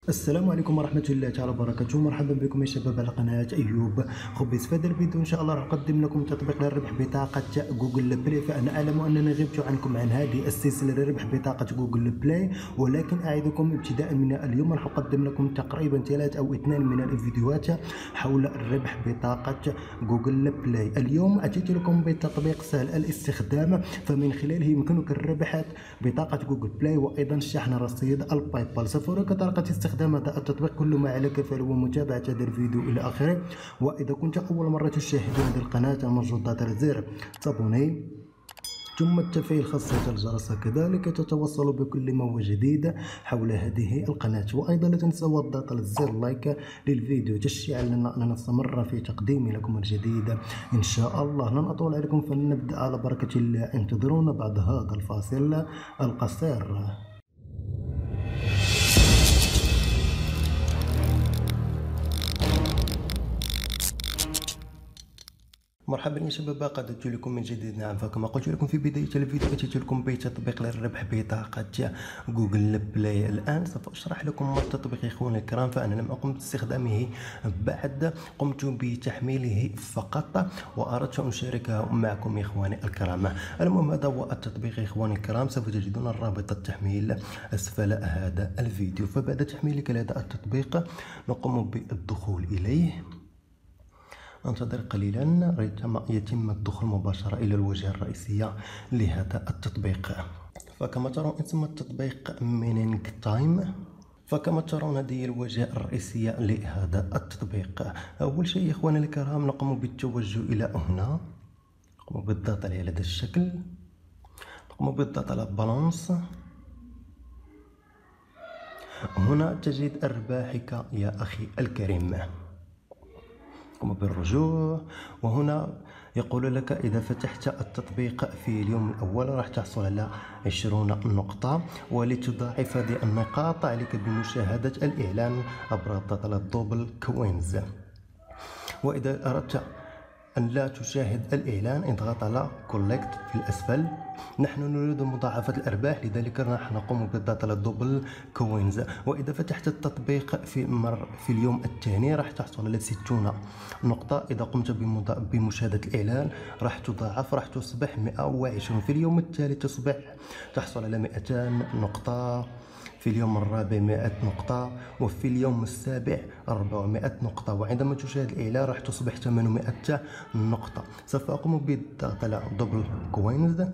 السلام عليكم ورحمة الله تعالى وبركاته. مرحبا بكم يا شباب على قناة أيوب خبيز. في هذا الفيديو إن شاء الله راح أقدم لكم تطبيق للربح بطاقة جوجل بلاي. فأنا أعلم أنني غبت عنكم عن هذه السلسلة للربح بطاقة جوجل بلاي، ولكن أعدكم ابتداء من اليوم راح أقدم لكم تقريبا 3 أو 2 من الفيديوهات حول الربح بطاقة جوجل بلاي. اليوم أتيت لكم بتطبيق سهل الاستخدام، فمن خلاله يمكنك الربح بطاقة جوجل بلاي وأيضا شحن رصيد الباي بال. سأفرجك طريقة استخدام هذا التطبيق. كل ما عليك فعله متابعة هذا الفيديو إلى آخره. وإذا كنت أول مرة تشاهد هذه القناة المرجو ضغط زر تابوني ثم تفعيل خاصية الجرس، كذلك تتوصل بكل ما هو جديد حول هذه القناة. وأيضا لا تنسوا الضغط على زر لايك للفيديو تشجيعا لنا أن نستمر في تقديم لكم الجديد إن شاء الله. لن أطول عليكم فلنبدأ على بركة الله. انتظرونا بعد هذا الفاصل القصير. مرحبا يا شباب، قد أتيت لكم من جديد. نعم، فكما قلت لكم في بداية الفيديو أتيت لكم بتطبيق للربح بطاقة جوجل بلاي. الآن سوف أشرح لكم ما التطبيق إخواني الكرام، فأنا لم أقم باستخدامه بعد، قمت بتحميله فقط وأردت أن أشاركه معكم إخواني الكرام. المهم هذا هو التطبيق إخواني الكرام، سوف تجدون رابط التحميل أسفل هذا الفيديو. فبعد تحميلك لهذا التطبيق نقوم بالدخول إليه. انتظر قليلا ريثما يتم الدخول مباشرة إلى الواجهة الرئيسية لهذا التطبيق. فكما ترون اسم التطبيق مينينغ تايم. فكما ترون هذه الواجهة الرئيسية لهذا التطبيق. أول شيء إخواني الكرام نقوم بالتوجه إلى هنا، نقوم بالضغط على هذا الشكل، نقوم بالضغط على بالانس. هنا تجد أرباحك يا أخي الكريم. قم بالرجوع، وهنا يقول لك إذا فتحت التطبيق في اليوم الأول راح تحصل على 20 نقطة، ولتضاعف هذه النقاط عليك بمشاهدة الإعلان عبر الضغط على الدوبل كوينز. وإذا أردت أن لا تشاهد الإعلان اضغط على كولكت في الأسفل. نحن نريد مضاعفة الأرباح، لذلك راح نقوم بالضغط على الدوبل كوينز. وإذا فتحت التطبيق في اليوم الثاني راح تحصل على 60 نقطة. إذا قمت بمشاهدة الإعلان راح تضاعف، راح تصبح 120. في اليوم الثالث تصبح تحصل على 200 نقطة، في اليوم الرابع 100 نقطة، وفي اليوم السابع 400 نقطة. وعندما تشاهد الإعلان راح تصبح 800 نقطة. سوف أقوم بالضغط على دبل كوينز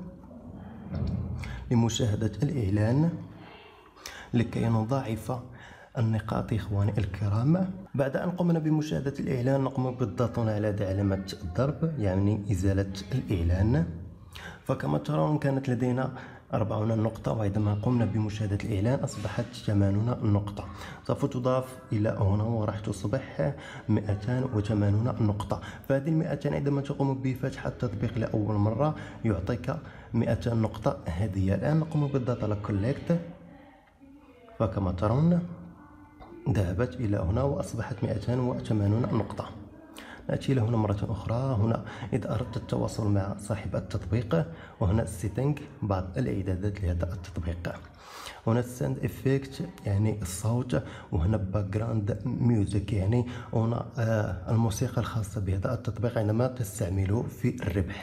لمشاهدة الإعلان لكي نضاعف النقاط إخواني الكرام. بعد أن قمنا بمشاهدة الإعلان نقوم بالضغط على علامة الضرب، يعني إزالة الإعلان. فكما ترون كانت لدينا 40 نقطة، وعندما قمنا بمشاهدة الإعلان أصبحت 80 نقطة. سوف تضاف إلى هنا وراح تصبح 280 نقطة. فهذه 200 عندما تقوم بفتح التطبيق لأول مرة يعطيك 200 نقطة هدية. الآن نقوم بالضغط على كولكت، فكما ترون ذهبت إلى هنا وأصبحت 280 نقطة. نأتي إلى هنا مرة أخرى. هنا إذا أردت التواصل مع صاحب التطبيق، وهنا السيتنج بعض الإعدادات لهذا التطبيق. هنا الساند إفكت يعني الصوت، وهنا باك جراوند ميوزك يعني هنا الموسيقى الخاصة بهذا التطبيق عندما تستعمله في الربح.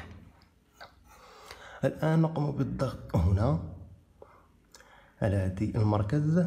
الآن نقوم بالضغط هنا على هذه المركز.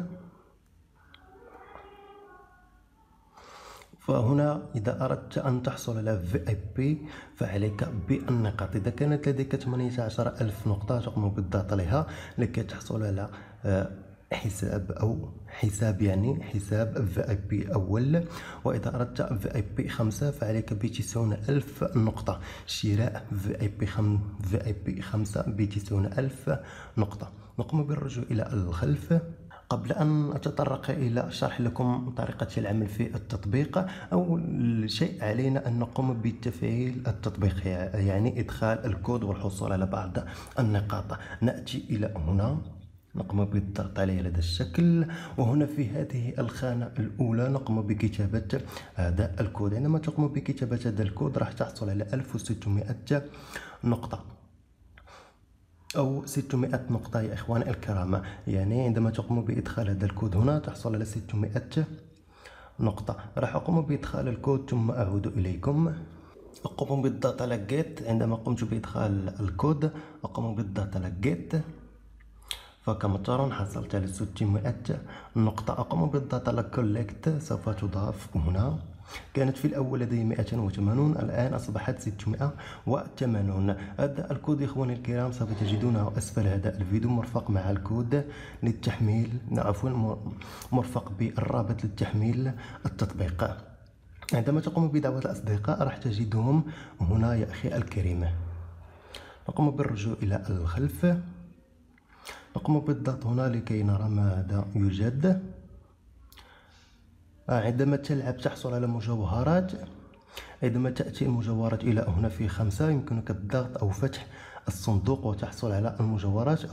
فهنا إذا أردت أن تحصل على VIP فعليك بالنقاط. إذا كانت لديك 18,000 نقطة تقوم بالضغط عليها لكي تحصل على حساب أو حساب، يعني حساب VIP أول. وإذا أردت VIP 5 فعليك ب90,000 نقطة، شراء VIP 5 ب90,000 نقطة. نقوم بالرجوع إلى الخلف. قبل أن أتطرق إلى شرح لكم طريقة العمل في التطبيق، أول شيء علينا أن نقوم بتفعيل التطبيق، يعني إدخال الكود والحصول على بعض النقاط. نأتي إلى هنا نقوم بالضغط عليه على هذا الشكل، وهنا في هذه الخانة الأولى نقوم بكتابة هذا الكود. عندما تقوم بكتابة هذا الكود راح تحصل على 1600 نقطة. أو 600 نقطة يا إخواني الكرام. يعني عندما تقوم بإدخال هذا الكود هنا تحصل على 600 نقطة. راح أقوم بإدخال الكود ثم أعود إليكم. أقوم بالضغط على get. عندما قمت بإدخال الكود أقوم بالضغط على get، فكما ترون حصلت على 600 نقطة. أقوم بالضغط على collect، سوف تضاف هنا. كانت في الأول لدي 280، الآن أصبحت 680. هذا الكود إخواني الكرام سوف تجدونه أسفل هذا الفيديو مرفق مع الكود للتحميل، عفوا مرفق بالرابط للتحميل التطبيق. عندما تقوم بدعوة الأصدقاء راح تجدهم هنا يا أخي الكريم. نقوم بالرجوع إلى الخلف، نقوم بالضغط هنا لكي نرى ماذا يوجد. عندما تلعب تحصل على مجوهرات. عندما تأتي المجوهرات إلى هنا في 5 يمكنك الضغط أو فتح الصندوق وتحصل على المجوهرات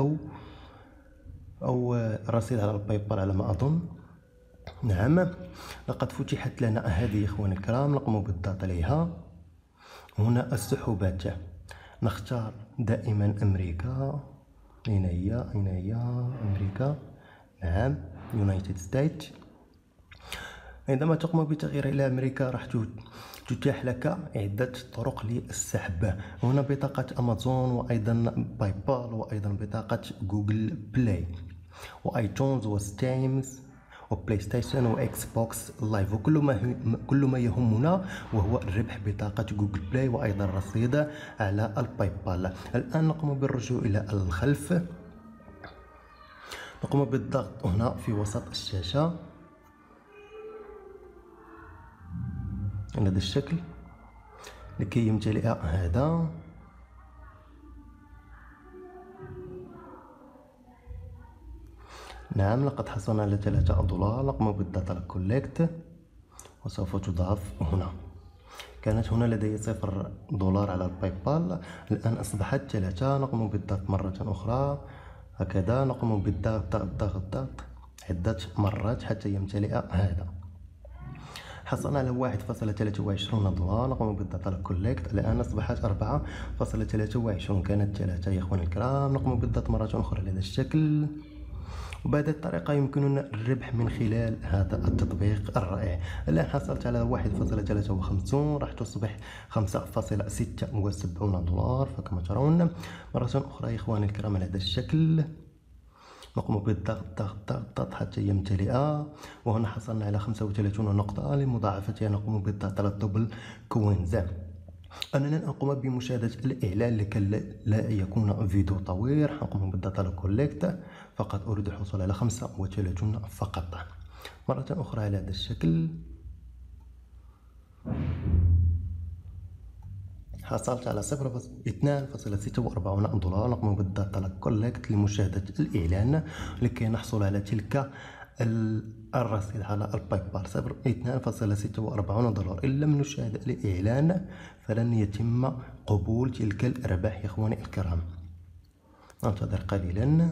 أو رصيد على البايبال على ما أظن. نعم، لقد فتحت لنا هذه إخواني الكرام. نقوم بالضغط عليها. هنا السحوبات، نختار دائما أمريكا. أين هي أمريكا؟ نعم، يونايتد ستيتس. عندما تقوم بتغيير إلى أمريكا راح تتاح لك عدة طرق للسحب. هنا بطاقة أمازون وأيضا بايبال وأيضا بطاقة جوجل بلاي وآيتونز وستيمز وبلاي ستيشن وإكس بوكس لايف، وكل ما يهمنا وهو الربح بطاقة جوجل بلاي وأيضا رصيد على البايبال. الآن نقوم بالرجوع إلى الخلف، نقوم بالضغط هنا في وسط الشاشة على هذا الشكل لكي يمتلئ هذا. نعم، لقد حصلنا على $3. نقوم بالضغط على كولكت وسوف تضاف هنا. كانت هنا لدي $0 على البايبال، الآن أصبحت 3. نقوم بالضغط مرة أخرى هكذا. نقوم بالضغط ضغط عدة مرات حتى يمتلئ هذا. حصلنا على $1.23. نقوم بالضغط على كولكت، الآن أصبحت 4.23. كانت 3 يا إخواني الكرام. نقوم بالضغط مرة أخرى لهذا الشكل. وبهذه الطريقة يمكننا الربح من خلال هذا التطبيق الرائع. الآن حصلت على 1.53، راح تصبح $5.76. فكما ترون مرة أخرى يا إخواني الكرام على هذا الشكل. نقوم بالضغط ضغط حتى يمتلئ. وهنا حصلنا على 35 نقطة. لمضاعفتها نقوم بالضغط على الدبل كوينز. أنا لن أقوم بمشاهدة الإعلان لكي لا يكون فيديو طويل. نقوم بالضغط على كولكت، فقط أريد الحصول على 35 فقط. مرة أخرى على هذا الشكل. حصلت على $2.46. نقوم بالضغط على كولكت لمشاهدة الإعلان لكي نحصل على تلك الرصيد على البايبال. $2.46. إن لم نشاهد الإعلان فلن يتم قبول تلك الأرباح يا إخواني الكرام. ننتظر قليلا.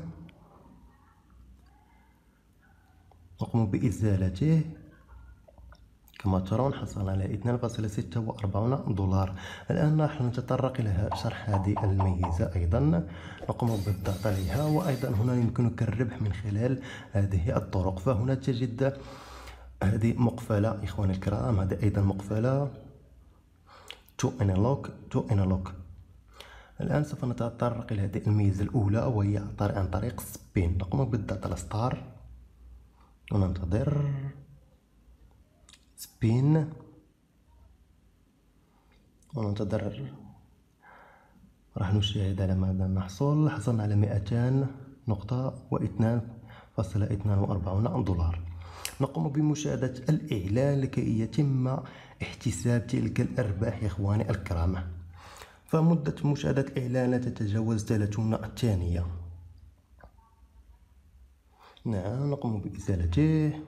نقوم بإزالته. كما ترون حصل على $2.46. الآن نحن نتطرق إلى شرح هذه الميزة أيضا. نقوم بالضغط عليها. وأيضا هنا يمكنك الربح من خلال هذه الطرق. فهنا تجد هذه مقفلة إخواني الكرام، هذه أيضا مقفلة to unlock. الآن سوف نتطرق إلى هذه الميزة الأولى وهي عن طريق سبين. نقوم بالضغط على ستار وننتظر سبين وننتظر. راح نشاهد على ماذا نحصل. حصلنا على 200 نقطة و$2.42. نقوم بمشاهدة الإعلان لكي يتم احتساب تلك الأرباح يا إخواني الكرام. فمدة مشاهدة الإعلان لا تتجاوز 30 ثانية. نعم، نقوم بإزالته.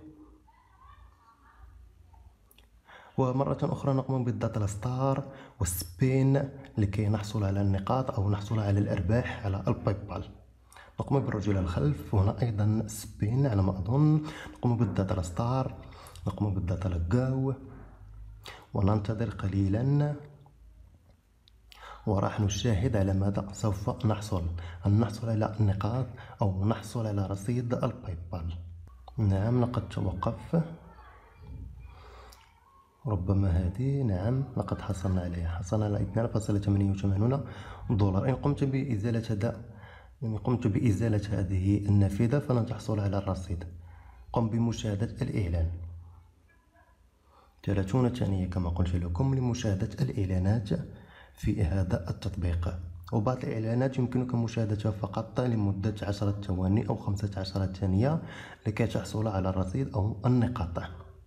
ومرة أخرى نقوم بالضغط على ستار والسبين لكي نحصل على النقاط أو نحصل على الأرباح على البايبال. نقوم بالرجوع إلى الخلف، وهنا أيضا سبين على ما أظن. نقوم بالضغط على ستار، نقوم بالضغط على جو وننتظر قليلا. وراح نشاهد على ماذا سوف نحصل. هل نحصل على النقاط أو نحصل على رصيد الباي بال؟ نعم لقد توقف، ربما هذه. نعم لقد حصلنا عليها، حصلنا على 2.88 دولار. إن قمت بإزالة هذه النافذة فلن تحصل على الرصيد. قم بمشاهدة الإعلان. 30 ثانية كما قلت لكم لمشاهدة الإعلانات في هذا التطبيق، وبعض الإعلانات يمكنك مشاهدتها فقط لمدة 10 ثواني أو 15 ثانية لكي تحصل على الرصيد أو النقاط.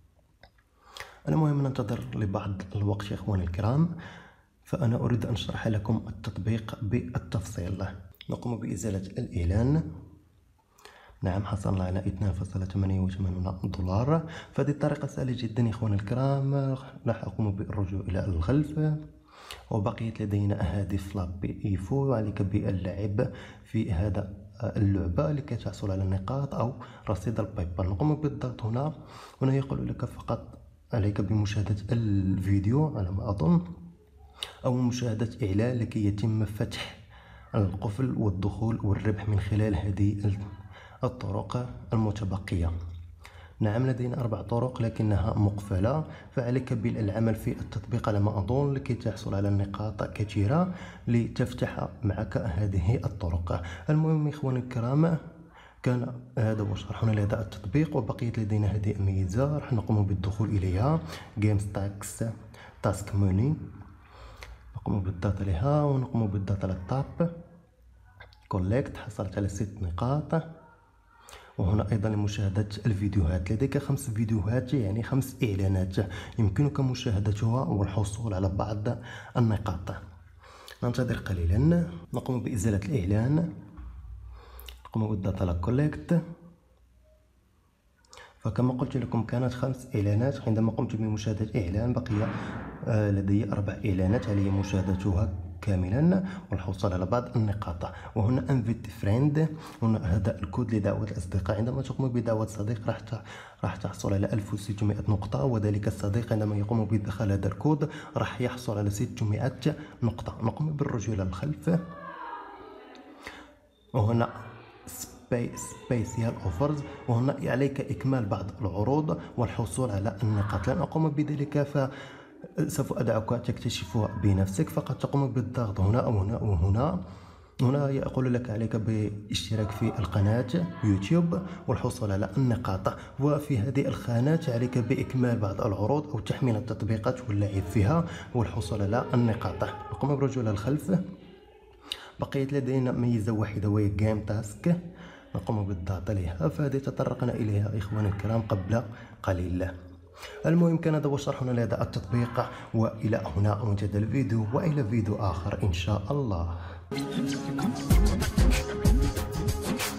المهم ننتظر لبعض الوقت يا إخواني الكرام، فأنا أريد أن أشرح لكم التطبيق بالتفصيل. نقوم بإزالة الإعلان. نعم حصلنا على 2.88 دولار. فهذه الطريقة سهلة جدا يا إخواني الكرام. راح أقوم بالرجوع إلى الخلف، وبقيت لدينا أهداف لابي إيفو، وعليك باللعب في هذا اللعبة لكي تحصل على النقاط أو رصيد الباي بال. نقوم بالضغط هنا يقول لك فقط عليك بمشاهدة الفيديو على ما أظن، أو مشاهدة إعلان لكي يتم فتح القفل والدخول والربح من خلال هذه الطرق المتبقية. نعم لدينا 4 طرق لكنها مقفلة، فعليك بالعمل في التطبيق على ما أظن لكي تحصل على نقاط كثيرة لتفتح معك هذه الطرق. المهم إخواني الكرام، كان هذا هو شرحنا لهذا التطبيق، وبقيت لدينا هذه الميزة راح نقوم بالدخول إليها، جيمز تاسك موني. نقوم بالضغط عليها ونقوم بالضغط على التاب كولكت. حصلت على 6 نقاط. وهنا أيضا لمشاهدة الفيديوهات، لديك 5 فيديوهات يعني 5 إعلانات يمكنك مشاهدتها والحصول على بعض النقاط. ننتظر قليلا. نقوم بإزالة الإعلان، نقوم بالضغط على كولكت. فكما قلت لكم كانت 5 إعلانات. عندما قمت بمشاهدة إعلان بقي لدي 4 إعلانات علي مشاهدتها كاملا والحصول على بعض النقاط. وهنا انفيت فريند، هنا هذا الكود لدعوة الأصدقاء. عندما تقوم بدعوة صديق راح تحصل على 1600 نقطة، وذلك الصديق عندما يقوم بدخل هذا الكود راح يحصل على 600 نقطة. نقوم بالرجوع إلى الخلف، وهنا سبيسيال اوفرز، وهنا عليك إكمال بعض العروض والحصول على النقاط. لن أقوم بذلك فسوف أدعك تكتشفها بنفسك. فقط تقوم بالضغط هنا أو هنا أو هنا يقول لك عليك بالاشتراك في القناة يوتيوب والحصول على النقاط. وفي هذه الخانات عليك بإكمال بعض العروض أو تحميل التطبيقات واللعب فيها والحصول على النقاط. نقوم بالرجوع للخلف. بقيت لدينا ميزة واحدة وهي جيم تاسك، نقوم بالضغط عليها، فهذه تطرقنا إليها إخواني الكرام قبل قليل. المهم كان هذا هو شرحنا لهذا التطبيق، وإلى هنا منتهى الفيديو، وإلى فيديو آخر إن شاء الله.